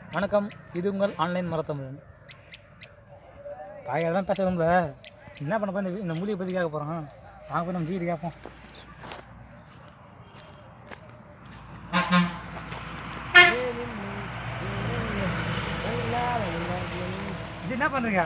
வணக்கம், இது உங்கள் ஆன்லைன் மரத்தமிழன். பாயெல்லாம் பேசுகிறோம்ல, என்ன பண்ண போய் இந்த மூலிகை பற்றி கேட்க போகிறோம். வாங்க போய் நம்ம ஜீகிட்டு கேட்போம். இது என்ன பண்ணுறீங்க?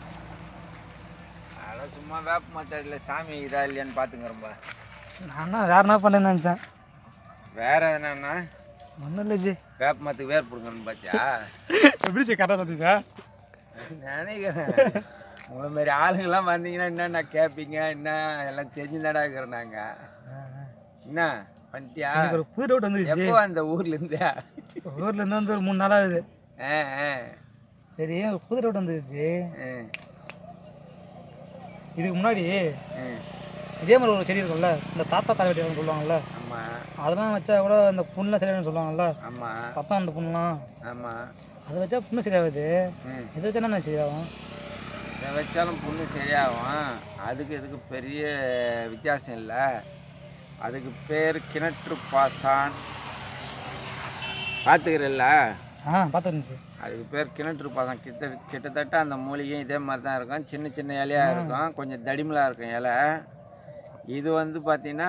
அதான் சும்மா வேப்ப மரத்தடியில் சாமி இதா இல்லையான்னு பார்த்துங்கிறப்பா. நான் வேறு என்ன பண்ணேன்னு நினச்சேன். வேற என்னன்னா ஒன்றும் இல்லை ஜி. வேப்ப மரத்துக்கு வேர் பிடுங்கன்னு பார்த்தியா? எப்படி ஜி கரெக்டாக சொல்லிங்க? நினைக்கிறேன் உங்களை மாரி ஆளுங்கெல்லாம் வந்தீங்கன்னா என்னென்ன கேட்பீங்க, என்ன எல்லாம் தெரிஞ்சுதாடா இருக்கிறோம் நாங்கள். என்ன பண்ணிட்டியா? ஒரு புது டவுட் வந்துருச்சு. எப்போ அந்த ஊர்லேருந்து? ஊர்லேருந்து வந்து ஒரு 3 நாள் ஆகுது. சரி, ஒரு புது டவுட் வந்துருச்சு. இதுக்கு முன்னாடி இதே மாதிரி ஒரு செடி இருக்கும்ல, இந்த தாத்தா தலைவட்டி சொல்லுவாங்கல்ல. ஆமாம். அதெல்லாம் வச்சா கூட இந்த புண்ணெலாம் சரியாகுன்னு சொல்லுவாங்கல்ல. ஆமாம். பத்தம் அந்த புண்ணெலாம். ஆமாம். அதை வச்சா புண்ணு சரியாகுது. இதை வச்சா என்ன சரியாகும்? இதை வச்சாலும் புண்ணு சரியாகும். அதுக்கு இதுக்கு பெரிய வித்தியாசம் இல்லை. அதுக்கு பேர் கிணற்று பாசான். பார்த்துக்கிறல்ல? பார்த்துருந்துச்சு. அதுக்கு பேர் கிணற்று பாசம். கிட்டத்தட்ட அந்த மூலிகையும் இதே மாதிரி தான் இருக்கும். சின்ன சின்ன இலையாக இருக்கும், கொஞ்சம் தடிமலாக இருக்கும் இலை. இது வந்து பார்த்திங்கன்னா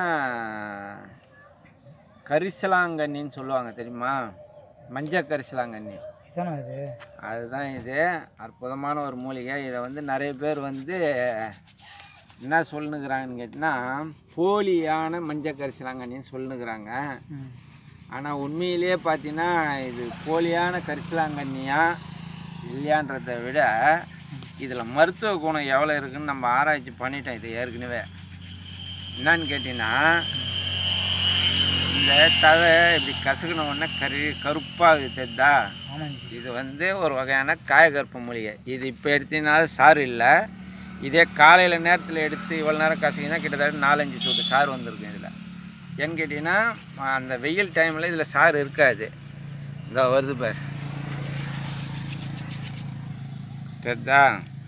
கரிசலாங்கண்ணின்னு சொல்லுவாங்க, தெரியுமா? மஞ்சள் கரிசலாங்கண்ணி அதுதான் இது. அற்புதமான ஒரு மூலிகை. இதை வந்து நிறைய பேர் வந்து என்ன சொல்லுங்கிறாங்கன்னு கேட்டிங்கன்னா போலியான மஞ்சள் கரிசலாங்கண்ணின்னு சொல்லுங்கிறாங்க. ஆனால் உண்மையிலேயே பார்த்தீங்கன்னா இது போலியான கரிசலாங்கண்ணியா இல்லையான்றதை விட இதில் மருத்துவ குணம் எவ்வளோ இருக்குதுன்னு நம்ம ஆராய்ச்சி பண்ணிட்டோம். இது ஏற்கனவே என்னான்னு கேட்டிங்கன்னா, இந்த தழை இப்படி கசக்கின உடனே கருப்பாக தெரிதா? இது வந்து ஒரு வகையான காயகற்ப மூலிகை. இது இப்போ எடுத்தீங்கனாலும் சாறு இல்லை. இதே காலையில் நேரத்தில் எடுத்து இவ்வளோ நேரம் கசக்கினா கிட்டத்தட்ட 4-5 சூட்டு சாறு வந்திருக்கும். இதில் ஏன்னு கேட்டிங்கன்னா அந்த வெயில் டைமில் இதில் சாறு இருக்காது. இந்த வருது பார், தெரிதா?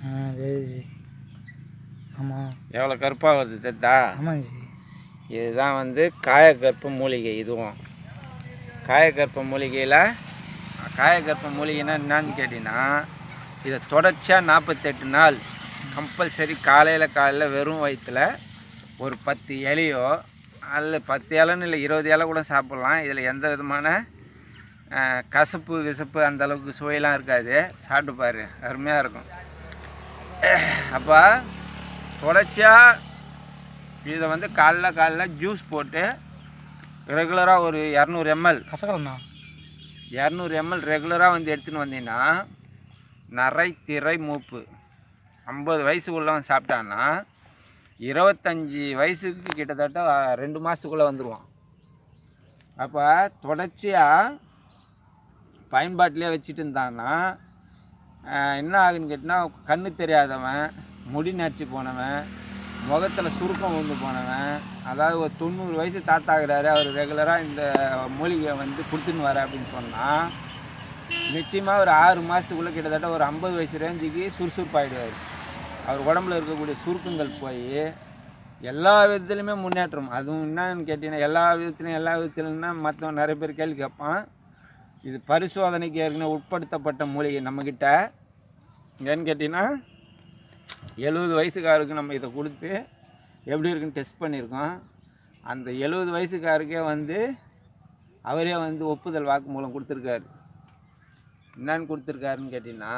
ஆமாம். எவ்வளோ கருப்பாக வருது தெரிதா? ஆமாம். இதுதான் வந்து காயகற்ப மூலிகை. இதுவும் காயகற்ப மூலிகையில் காயகற்ப மூலிகைன்னா என்னன்னு கேட்டிங்கன்னா, இதை தொடர்ச்சியாக 48 நாள் கம்பல்சரி காலையில் வெறும் வயிற்றில் ஒரு 10 இலையோ அல்ல 10 இலைன்னு இல்லை 20 இலை கூட சாப்பிட்லாம். இதில் எந்த விதமான கசப்பு விசப்பு அந்தளவுக்கு சுவையெல்லாம் இருக்காது. சாப்பிட்டு பாரு, அருமையாக இருக்கும். அப்போ தொடர்ச்சியாக இதை வந்து காலைல ஜூஸ் போட்டு ரெகுலராக ஒரு 200 ml கசக்கலண்ணா 200 ml ரெகுலராக வந்து எடுத்துன்னு வந்தீங்கன்னா நரை திரை மூப்பு 50 வயசுக்குள்ளவன் சாப்பிட்டான்னா 25 வயசுக்கு கிட்டத்தட்ட 2 மாதத்துக்குள்ளே வந்துடுவான். அப்போ தொடர்ச்சியாக பயன்பாட்டிலே வச்சுட்டு இருந்தான்னா என்ன ஆகுன்னு கேட்டிங்கன்னா, கண்ணு தெரியாதவன், முடி நரைச்சி போனவன், முகத்தில் சுருக்கம் விழுந்து போனவன், அதாவது ஒரு 90 வயசு தாத்தாகிறாரு, அவர் ரெகுலராக இந்த மூலிகையை வந்து கொடுத்துன்னு வர அப்படின்னு சொன்னால் நிச்சயமாக ஒரு 6 மாதத்துக்குள்ளே கிட்டத்தட்ட ஒரு 50 வயசு ரேஞ்சுக்கு சுறுசுறுப்பாகிடுவார். அவர் உடம்புல இருக்கக்கூடிய சுருக்கங்கள் போய் எல்லா விதத்துலையுமே முன்னேற்றம். அதுவும் என்னன்னு கேட்டிங்கன்னா எல்லா விதத்துலையும்னா மற்றவன் நிறைய பேர் கேள்வி கேட்பான். இது பரிசோதனைக்கு ஏற்கனவே உட்படுத்தப்பட்ட மூலிகை நம்மக்கிட்ட. ஏன்னு கேட்டிங்கன்னா 70 வயசுக்காருக்கு நம்ம இதை கொடுத்து எப்படி இருக்குன்னு டெஸ்ட் பண்ணியிருக்கோம். அந்த 70 வயசுக்காருக்கே வந்து அவரே வந்து ஒப்புதல் வாக்கு மூலம் கொடுத்துருக்காரு. என்னன்னு கொடுத்துருக்காருன்னு கேட்டிங்கன்னா,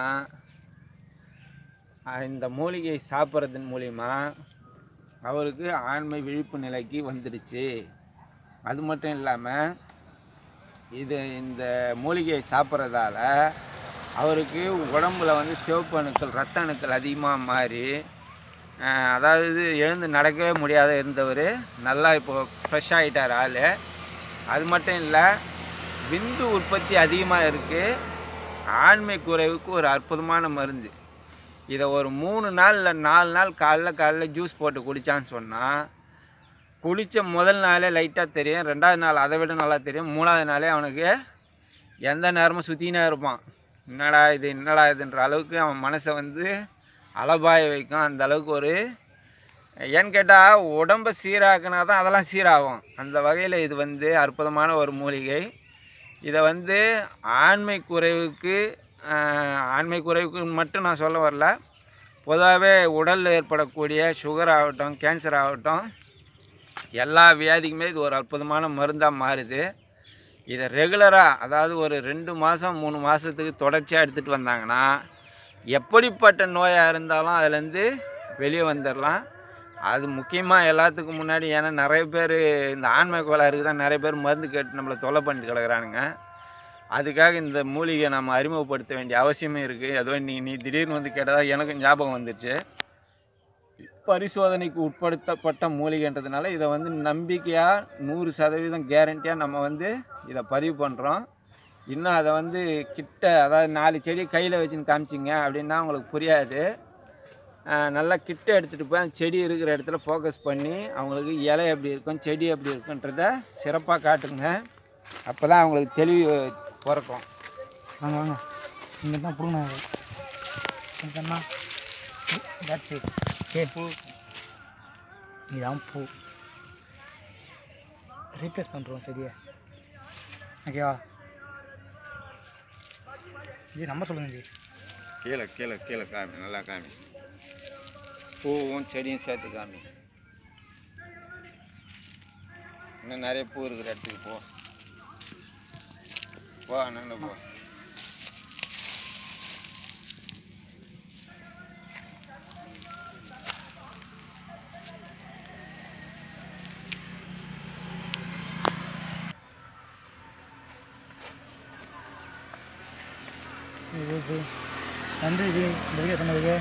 இந்த மூலிகை சாப்பிட்றதன் மூலிமா அவருக்கு ஆண்மை விழிப்பு நிலைக்கு வந்துடுச்சு. அது மட்டும் இல்லாமல் இந்த மூலிகையை சாப்பிட்றதால அவருக்கு உடம்புல வந்து சிவப்பு அணுக்கள் ரத்த அணுக்கள் அதிகமாக மாறி, அதாவது எழுந்து நடக்கவே முடியாத இருந்தவர் நல்லா இப்போது ஃப்ரெஷ் ஆகிட்டார் ஆள். அது மட்டும் இல்லை, விந்து உற்பத்தி அதிகமாக இருக்குது. ஆண்மை குறைவுக்கு ஒரு அற்புதமான மருந்து. இதை ஒரு 3 நாள் இல்லை 4 நாள் காலைல ஜூஸ் போட்டு குடித்தான்னு சொன்னால், குடித்த முதல் நாளே லைட்டாக தெரியும், 2வது நாள் அதை விட நல்லா தெரியும், 3வது நாளே அவனுக்கு எந்த நேரமும் சுற்றினே இருப்பான். என்னடா இதுன்ற அளவுக்கு அவன் மனசை வந்து அலபாய வைக்கும். அந்த அளவுக்கு ஒரு ஏன்னு கேட்டால் உடம்பை சீராக்கினா தான் அதெல்லாம் சீராகும். அந்த வகையில் இது வந்து அற்புதமான ஒரு மூலிகை. இதை வந்து ஆண்மை குறைவுக்கு மட்டும் நான் சொல்ல வரல, பொதுவாகவே உடலில் ஏற்படக்கூடிய சுகர் ஆகட்டும், கேன்சர் ஆகட்டும், எல்லா வியாதிக்குமே இது ஒரு அற்புதமான மருந்தாக மாறுது. இதை ரெகுலராக, அதாவது ஒரு 2 மாதம் 3 மாதத்துக்கு தொடர்ச்சியாக எடுத்துகிட்டு வந்தாங்கன்னா எப்படிப்பட்ட நோயாக இருந்தாலும் அதுலேருந்து வெளியே வந்துடலாம். அது முக்கியமாக எல்லாத்துக்கும் முன்னாடி, ஏன்னா நிறைய பேர் இந்த ஆண்மை கோளாறுக்கு தான் நிறைய பேர் மருந்து கேட்டு நம்மளை தொல்லை பண்ணிட்டு கிடக்குறானுங்க. அதுக்காக இந்த மூலிகை நம்ம அறிமுகப்படுத்த வேண்டிய அவசியமே இருக்குது. அதுவும் நீ திடீர்னு வந்து கேட்டதாக எனக்கும் ஞாபகம் வந்துடுச்சு. பரிசோதனைக்கு உட்படுத்தப்பட்ட மூலிகைன்றதுனால இதை வந்து நம்பிக்கையாக 100% கேரண்டியாக நம்ம வந்து இதை பதிவு பண்ணுறோம். இன்னும் அதை வந்து கிட்ட, அதாவது 4 செடி கையில் வச்சுன்னு காமிச்சிங்க அப்படின்னா உங்களுக்கு புரியாது. நல்லா கிட்ட எடுத்துகிட்டு போய் அந்த செடி இருக்கிற இடத்துல ஃபோக்கஸ் பண்ணி அவங்களுக்கு இலை எப்படி இருக்கும், செடி எப்படி இருக்குன்றத சிறப்பாக காட்டுங்க. அப்போ தான் அவங்களுக்கு தெளிவு பிறக்கும். வாங்க வாங்க, இங்கே தான் பிடுங்க. பூ இதுதான் பூ. ரீப்ளேஸ் பண்ணுறோம் செடியை. ஓகேவா ஜி? நம்பர் சொல்லுங்கள் ஜி. கீழே கீழே கீழே காமி, நல்லா காமி. பூவும் செடியும் சேர்த்து காமி. இன்னும் நிறைய பூ இருக்கிற இடத்துக்கு போ அண்ணன் போ. நன்றி ஜி சொன்னதுக்கு.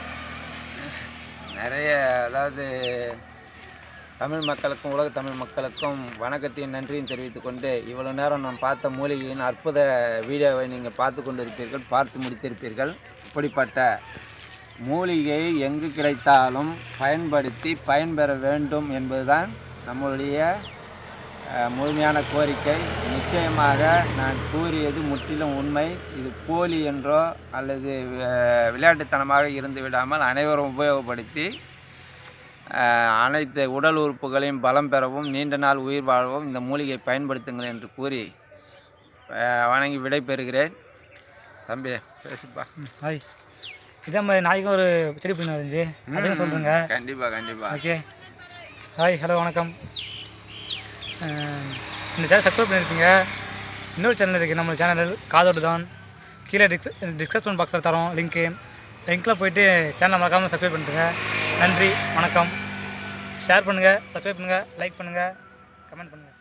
நிறைய, அதாவது தமிழ் மக்களுக்கும் உலக தமிழ் மக்களுக்கும் வணக்கத்தையும் நன்றியும் தெரிவித்துக் கொண்டு, இவ்வளோ நேரம் நான் பார்த்த மூலிகையின் அற்புத வீடியோவை நீங்கள் பார்த்து முடித்திருப்பீர்கள். இப்படிப்பட்ட மூலிகை எங்கு கிடைத்தாலும் பயன்படுத்தி பயன்பெற வேண்டும் என்பதுதான் நம்மளுடைய முழுமையான கோரிக்கை. நிச்சயமாக நான் கூறியது முற்றிலும் உண்மை. இது போலி என்றோ அல்லது விளையாட்டுத்தனமாக இருந்து விடாமல் அனைவரும் உபயோகப்படுத்தி அனைத்து உடல் உறுப்புகளையும் பலம் பெறவும் நீண்ட நாள் உயிர் வாழவும் இந்த மூலிகை பயன்படுத்துங்கள் என்று கூறி வணங்கி விடைபெறுகிறேன். தம்பி பேசுப்பா. ஹாய், இதே மாதிரி நாளைக்கும் ஒரு செடி பிடிங்க இருந்துச்சு, அப்படின்னு சொல்லுங்க. கண்டிப்பாக. ஓகே, ஹாய், ஹலோ, வணக்கம். இந்த சேனல் சப்ஸ்கிரைப் பண்ணியிருக்கீங்க. இன்னொரு சேனல் இருக்குது நம்ம சேனல், காதோடு தான். கீழே டிஸ்கிரிப்ஷன் பாக்ஸில் தரோம் லிங்க்கில் போய்ட்டு சேனலை மறக்காமல் சப்ஸ்கிரைப் பண்ணிட்டுங்க. நன்றி, வணக்கம். ஷேர் பண்ணுங்கள், சப்ஸ்கிரைப் பண்ணுங்கள், லைக் பண்ணுங்கள், கமெண்ட் பண்ணுங்கள்.